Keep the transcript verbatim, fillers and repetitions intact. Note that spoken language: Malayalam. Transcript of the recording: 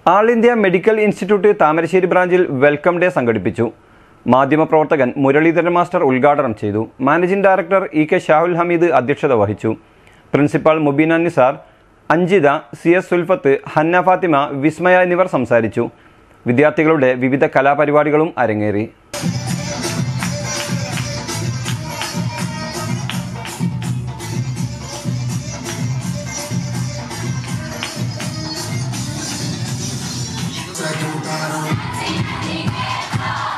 ആൾ ഇന്ത്യ മെഡിക്കൽ ഇൻസ്റ്റിറ്റ്യൂട്ട് താമരശ്ശേരി ബ്രാഞ്ചിൽ വെൽക്കം ഡേ സംഘടിപ്പിച്ചു. മാധ്യമപ്രവർത്തകൻ മുരളീധരൻ മാസ്റ്റർ ഉദ്ഘാടനം ചെയ്തു. Managing director E K Shahul Hameed അധ്യക്ഷത വഹിച്ചു. Principal Mubeena Nisar, Anjitha, C S Sulfath, Hanna Fathima, Vismaya എന്നിവർ സംസാരിച്ചു. വിദ്യാർത്ഥികളുടെ വിവിധ കലാപരിപാടികളും അരങ്ങേറി. Take